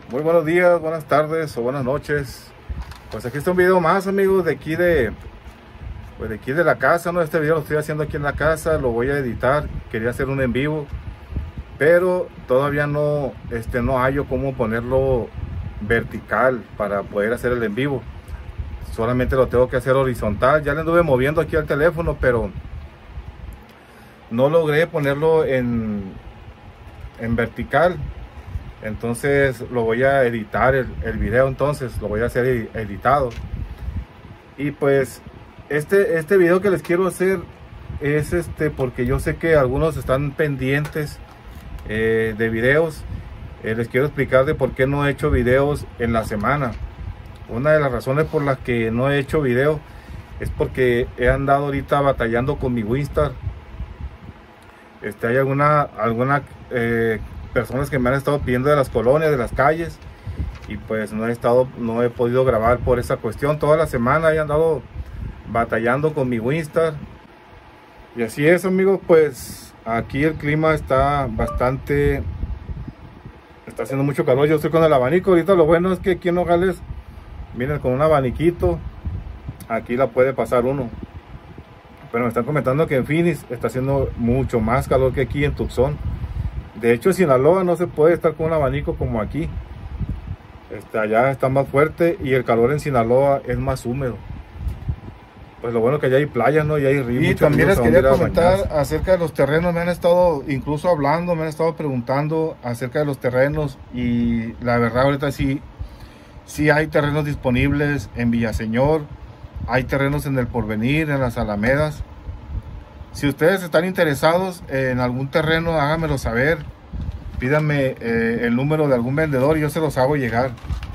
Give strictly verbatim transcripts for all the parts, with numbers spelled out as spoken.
Muy buenos días, buenas tardes o buenas noches. Pues aquí está un video más, amigos, de aquí de pues de aquí de la casa, ¿no? Este video lo estoy haciendo aquí en la casa, lo voy a editar. Quería hacer un en vivo, pero todavía no este no hallo cómo ponerlo vertical para poder hacer el en vivo. Solamente lo tengo que hacer horizontal. Ya le anduve moviendo aquí al teléfono, pero no logré ponerlo en en vertical. Entonces lo voy a editar el, el video, entonces lo voy a hacer editado. Y pues este este video que les quiero hacer es este porque yo sé que algunos están pendientes eh, de videos. Eh, les quiero explicar de por qué no he hecho videos en la semana. Una de las razones por las que no he hecho video es porque he andado ahorita batallando con mi Winstar. Este, hay alguna alguna eh, personas que me han estado pidiendo de las colonias, de las calles, y pues no he estado, no he podido grabar por esa cuestión. Toda la semana he andado batallando con mi Winstar. Y así es, amigos, pues aquí el clima está bastante, está haciendo mucho calor. Yo estoy con el abanico. Ahorita lo bueno es que aquí en Nogales, miren, con un abaniquito, aquí la puede pasar uno. Pero me están comentando que en Phoenix está haciendo mucho más calor que aquí en Tucson. De hecho, en Sinaloa no se puede estar con un abanico como aquí. Este, allá está más fuerte y el calor en Sinaloa es más húmedo. Pues lo bueno que allá hay playas, ¿no? Y hay ríos. Y también les quería comentar acerca de los terrenos. Me han estado incluso hablando, me han estado preguntando acerca de los terrenos. Y la verdad ahorita sí, sí hay terrenos disponibles en Villaseñor. Hay terrenos en El Porvenir, en las Alamedas. Si ustedes están interesados en algún terreno, háganmelo saber. Pídanme eh, el número de algún vendedor y yo se los hago llegar.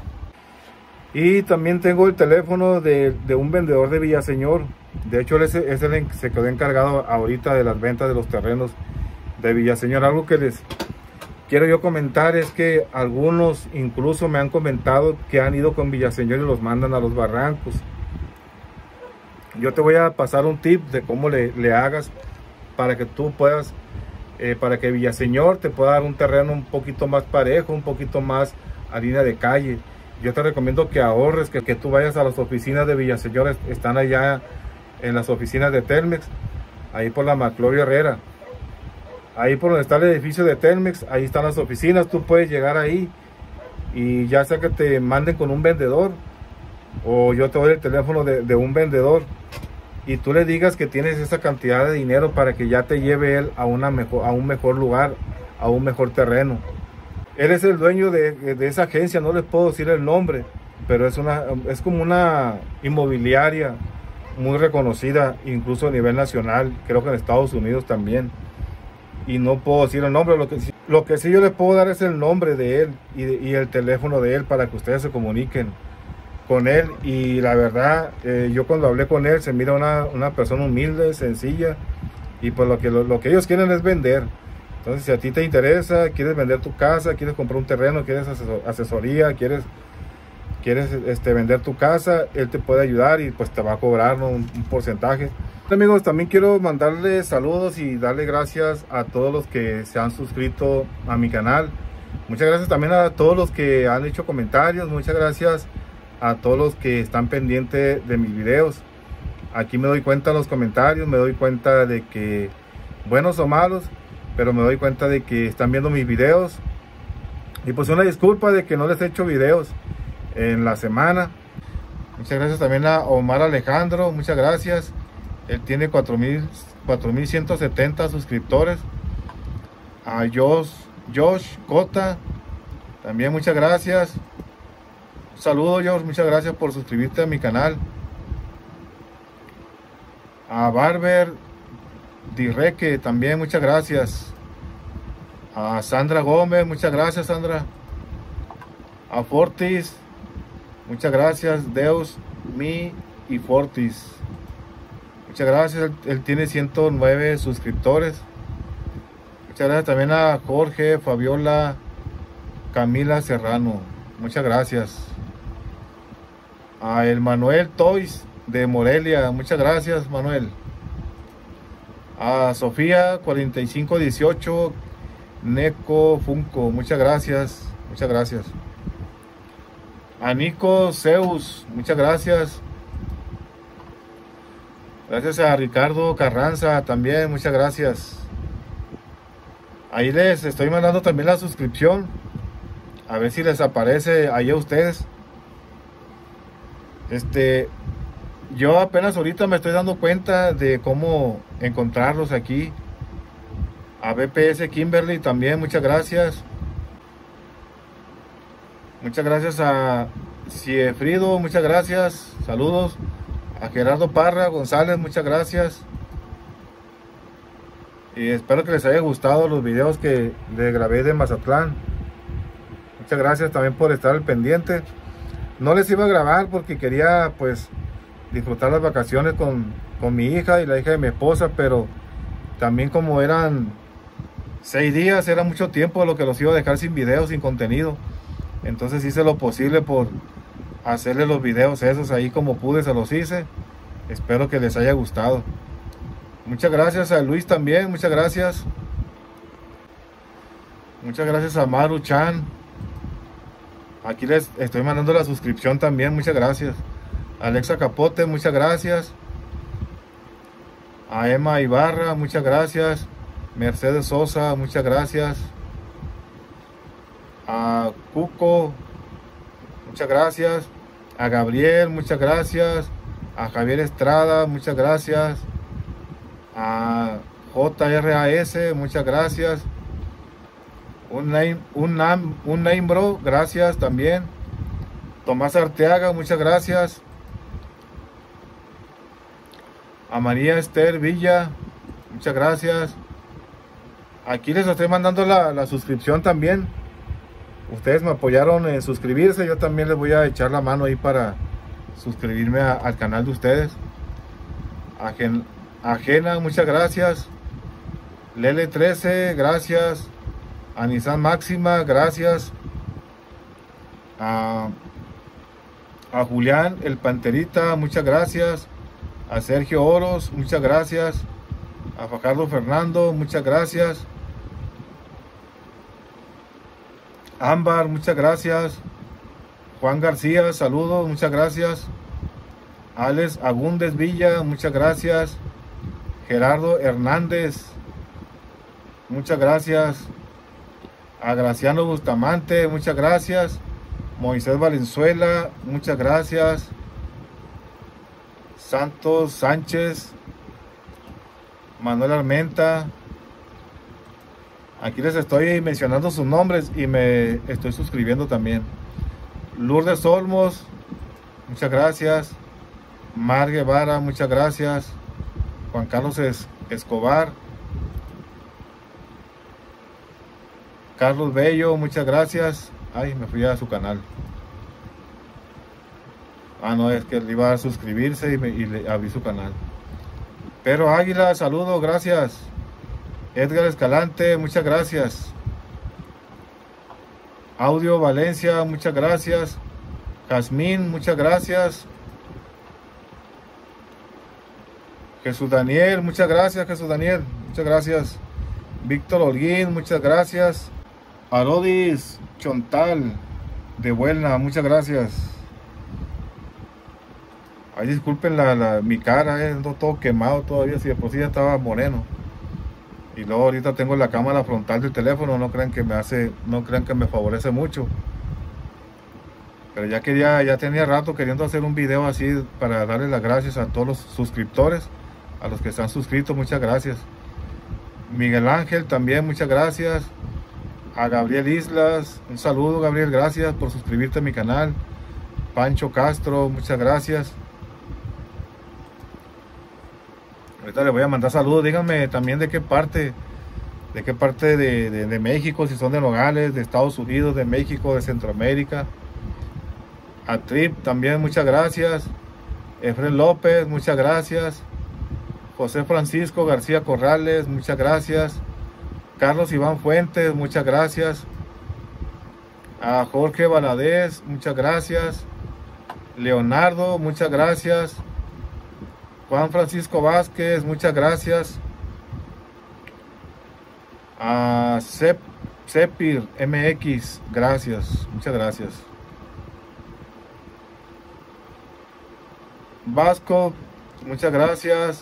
Y también tengo el teléfono de, de un vendedor de Villaseñor. De hecho, ese, ese se quedó encargado ahorita de las ventas de los terrenos de Villaseñor. Algo que les quiero yo comentar es que algunos incluso me han comentado que han ido con Villaseñor y los mandan a los barrancos. Yo te voy a pasar un tip de cómo le, le hagas para que tú puedas, eh, para que Villaseñor te pueda dar un terreno un poquito más parejo, un poquito más a línea de calle. Yo te recomiendo que ahorres, que, que tú vayas a las oficinas de Villaseñor. Están allá en las oficinas de Telmex, ahí por la Maclovio Herrera. Ahí por donde está el edificio de Telmex, ahí están las oficinas. Tú puedes llegar ahí y ya sea que te manden con un vendedor, o yo te doy el teléfono de, de un vendedor y tú le digas que tienes esa cantidad de dinero para que ya te lleve él a, una mejor, a un mejor lugar, a un mejor terreno. Él es el dueño de, de esa agencia, no les puedo decir el nombre, pero es, una, es como una inmobiliaria muy reconocida, incluso a nivel nacional, creo que en Estados Unidos también. Y no puedo decir el nombre, lo que, lo que sí yo les puedo dar es el nombre de él y, de, y el teléfono de él para que ustedes se comuniquen con él. Y la verdad, eh, yo cuando hablé con él se mira una, una persona humilde, sencilla, y pues lo que, lo, lo que ellos quieren es vender. Entonces, si a ti te interesa, quieres vender tu casa, quieres comprar un terreno, quieres asesor, asesoría, quieres, quieres este, vender tu casa, él te puede ayudar y pues te va a cobrar, ¿no? un, un porcentaje. Amigos, también quiero mandarles saludos y darle gracias a todos los que se han suscrito a mi canal. Muchas gracias también a todos los que han hecho comentarios. Muchas gracias a todos los que están pendientes de mis videos. Aquí me doy cuenta en los comentarios, me doy cuenta de que buenos o malos, pero me doy cuenta de que están viendo mis videos. Y pues una disculpa de que no les he hecho videos en la semana. Muchas gracias también a Omar Alejandro, muchas gracias. Él tiene cuatro mil ciento setenta suscriptores. A Josh, Josh Cota, también muchas gracias. Saludos, George, muchas gracias por suscribirte a mi canal. A Barber Dirreque, también muchas gracias. A Sandra Gómez, muchas gracias, Sandra. A Fortis, muchas gracias. Deus, Mi y Fortis, muchas gracias. Él, él tiene ciento nueve suscriptores. Muchas gracias también a Jorge, Fabiola, Camila Serrano, muchas gracias. A el Manuel Toys de Morelia, muchas gracias, Manuel. A Sofía cuarenta y cinco dieciocho Neco Funko, muchas gracias, muchas gracias. A Nico Zeus, muchas gracias. Gracias a Ricardo Carranza también, muchas gracias. Ahí les estoy mandando también la suscripción. A ver si les aparece ahí a ustedes. Este, yo apenas ahorita me estoy dando cuenta de cómo encontrarlos aquí. A B P S Kimberly también, muchas gracias. Muchas gracias a Ciefrido, muchas gracias. Saludos. A Gerardo Parra González, muchas gracias. Y espero que les haya gustado los videos que les grabé de Mazatlán. Muchas gracias también por estar al pendiente. No les iba a grabar porque quería pues disfrutar las vacaciones con, con mi hija y la hija de mi esposa, pero también como eran seis días, era mucho tiempo lo que los iba a dejar sin videos, sin contenido. Entonces hice lo posible por hacerle los videos esos ahí como pude, se los hice. Espero que les haya gustado. Muchas gracias a Luis también, muchas gracias. Muchas gracias a Maru Chan. Aquí les estoy mandando la suscripción también, muchas gracias. Alexa Capote, muchas gracias. A Emma Ibarra, muchas gracias. Mercedes Sosa, muchas gracias. A Cuco, muchas gracias. A Gabriel, muchas gracias. A Javier Estrada, muchas gracias. A J R A S, muchas gracias. Un name, un name, un name bro, gracias también. Tomás Arteaga, muchas gracias. A María Esther Villa, muchas gracias. Aquí les estoy mandando la, la suscripción también. Ustedes me apoyaron en suscribirse, yo también les voy a echar la mano ahí para suscribirme a, al canal de ustedes. Agen, Ajena, muchas gracias. Lele trece, gracias. A Nissan Máxima, gracias. A, a Julián el Panterita, muchas gracias. A Sergio Oros, muchas gracias. A Fajardo Fernando, muchas gracias. Ámbar, muchas gracias. Juan García, saludos, muchas gracias. Alex Agúndez Villa, muchas gracias. Gerardo Hernández, muchas gracias. A Graciano Bustamante, muchas gracias. Moisés Valenzuela, muchas gracias. Santos Sánchez, Manuel Armenta. Aquí les estoy mencionando sus nombres y me estoy suscribiendo también. Lourdes Olmos, muchas gracias. Mar Guevara, muchas gracias. Juan Carlos es Escobar. Carlos Bello, muchas gracias. Ay, me fui a su canal. Ah, no, es que le iba a suscribirse y, me, y le abrí su canal. Pero Águila, saludos, gracias. Edgar Escalante, muchas gracias. Audio Valencia, muchas gracias. Jazmín, muchas gracias. Jesús Daniel, muchas gracias. Jesús Daniel, muchas gracias. Víctor Holguín, muchas gracias. Arodis Chontal de Buelna, muchas gracias. Ay, disculpen la, la, mi cara, eh, ando todo quemado todavía, si de por sí ya estaba moreno. Y luego ahorita tengo la cámara frontal del teléfono, no crean que me hace, no crean que me favorece mucho. Pero ya quería, ya tenía rato queriendo hacer un video así para darle las gracias a todos los suscriptores, a los que están suscritos, muchas gracias. Miguel Ángel también, muchas gracias. A Gabriel Islas, un saludo Gabriel, gracias por suscribirte a mi canal. Pancho Castro, muchas gracias. Ahorita les voy a mandar saludos, díganme también de qué parte, de qué parte de, de, de México, si son de Nogales, de Estados Unidos, de México, de Centroamérica. A Trip también, muchas gracias. Efren López, muchas gracias. José Francisco García Corrales, muchas gracias. Carlos Iván Fuentes, muchas gracias. A Jorge Valadez, muchas gracias. Leonardo, muchas gracias. Juan Francisco Vázquez, muchas gracias. A Cep, Cepir M X, gracias, muchas gracias. Vasco, muchas gracias.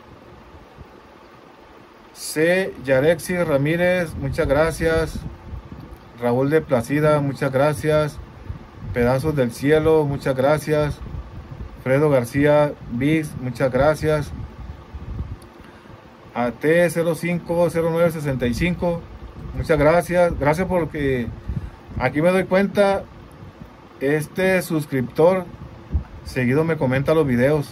C. Yarexi Ramírez, muchas gracias. Raúl de Placida, muchas gracias. Pedazos del Cielo, muchas gracias. Fredo García Vix, muchas gracias. A T cero cinco cero nueve sesenta y cinco, muchas gracias. Gracias porque aquí me doy cuenta, este suscriptor seguido me comenta los videos.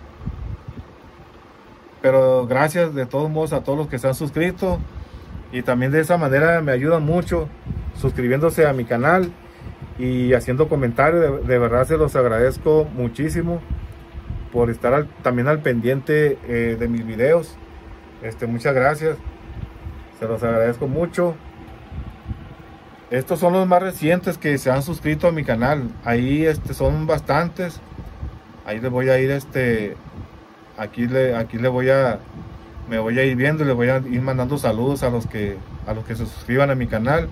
Pero gracias de todos modos a todos los que se han suscrito. Y también de esa manera me ayudan mucho suscribiéndose a mi canal y haciendo comentarios. De, de verdad se los agradezco muchísimo por estar al, también al pendiente eh, de mis videos. Este, muchas gracias, se los agradezco mucho. Estos son los más recientes que se han suscrito a mi canal. Ahí este, son bastantes. Ahí les voy a ir este aquí le aquí le voy a me voy a ir viendo y les voy a ir mandando saludos a los que a los que se suscriban a mi canal.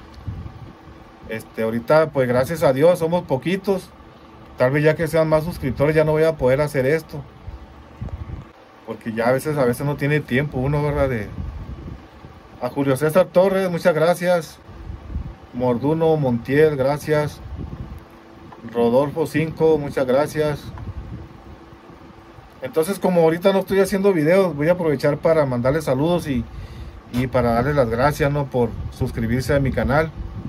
Este, ahorita pues gracias a Dios somos poquitos. Tal vez ya que sean más suscriptores ya no voy a poder hacer esto, porque ya a veces a veces no tiene tiempo uno, ¿verdad? De... A Julio César Torres, muchas gracias. Morduno Montiel, gracias. Rodolfo cinco, muchas gracias. Entonces, como ahorita no estoy haciendo videos, voy a aprovechar para mandarles saludos y, y para darles las gracias, ¿no?, por suscribirse a mi canal.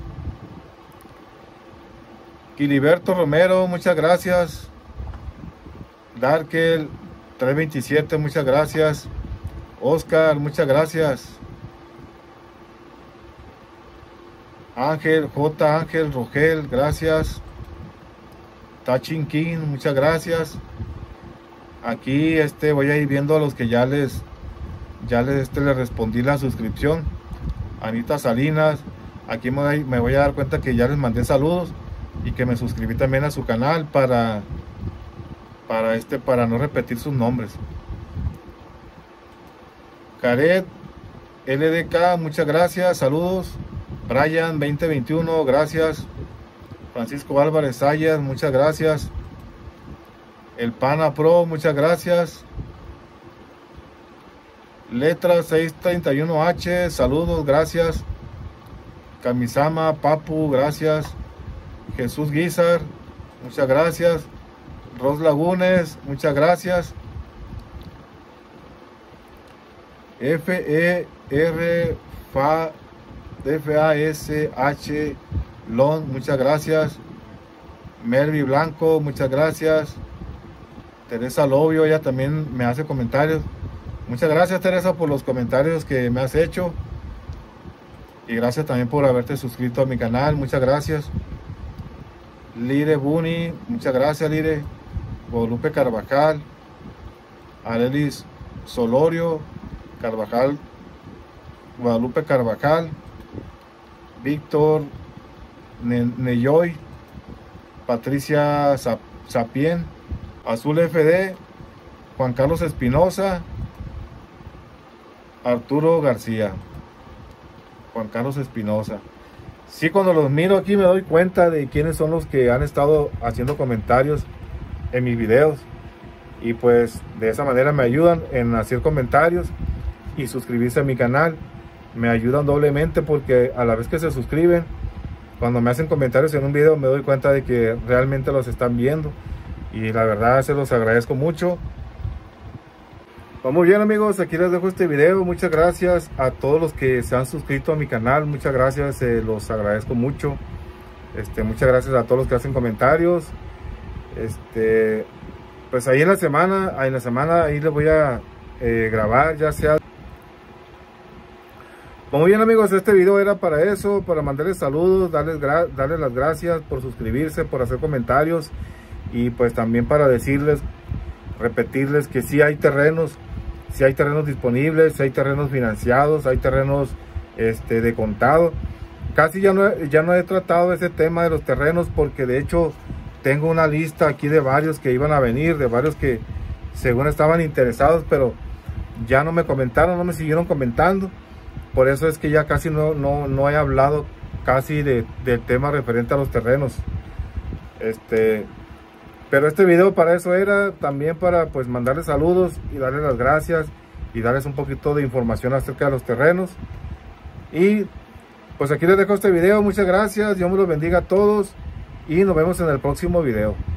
Quiliberto Romero, muchas gracias. Darkel tres veintisiete, muchas gracias. Oscar, muchas gracias. Ángel, J. Ángel Rogel, gracias. Tachin King, muchas gracias. Aquí este voy a ir viendo a los que ya les ya les este les respondí la suscripción. Anita Salinas, aquí me voy, me voy a dar cuenta que ya les mandé saludos y que me suscribí también a su canal para para este para no repetir sus nombres. Caret L D K, muchas gracias, saludos. Brian veinte veintiuno, gracias. Francisco Álvarez Sayas, muchas gracias. El Pana Pro, muchas gracias. Letra seiscientos treinta y uno H, saludos, gracias. Kamisama Papu, gracias. Jesús Guizar, muchas gracias. Ros Lagunes, muchas gracias. F E R F A S H Lon, muchas gracias. Melvi Blanco, muchas gracias. Teresa Lobio, ella también me hace comentarios. Muchas gracias, Teresa, por los comentarios que me has hecho. Y gracias también por haberte suscrito a mi canal, muchas gracias. Lire Buni, muchas gracias, Lire. Guadalupe Carvajal. Arelis Solorio Carvajal. Guadalupe Carvajal. Víctor Neyoy. Patricia Sapien. Azul F D. Juan Carlos Espinosa. Arturo García. Juan Carlos Espinosa. Sí, cuando los miro aquí me doy cuenta de quiénes son los que han estado haciendo comentarios en mis videos. Y pues de esa manera me ayudan en hacer comentarios y suscribirse a mi canal. Me ayudan doblemente porque a la vez que se suscriben, cuando me hacen comentarios en un video me doy cuenta de que realmente los están viendo. Y la verdad se los agradezco mucho. Pues muy bien, amigos, aquí les dejo este video. Muchas gracias a todos los que se han suscrito a mi canal. Muchas gracias, eh, los agradezco mucho. Este, muchas gracias a todos los que hacen comentarios. Este, pues ahí en la semana, ahí en la semana ahí les voy a eh, grabar, ya sea. Pues muy bien, amigos, este video era para eso, para mandarles saludos, darles, darles las gracias por suscribirse, por hacer comentarios. Y pues también para decirles, repetirles que sí hay terrenos, sí hay terrenos disponibles, sí hay terrenos financiados, hay terrenos este, de contado. Casi ya no, ya no he tratado ese tema de los terrenos porque de hecho tengo una lista aquí de varios que iban a venir, de varios que según estaban interesados, pero ya no me comentaron, no me siguieron comentando. Por eso es que ya casi no, no, no he hablado casi de, del tema referente a los terrenos. Este... Pero este video para eso era, también para pues mandarles saludos y darles las gracias y darles un poquito de información acerca de los terrenos. Y pues aquí les dejo este video. Muchas gracias, Dios me los bendiga a todos y nos vemos en el próximo video.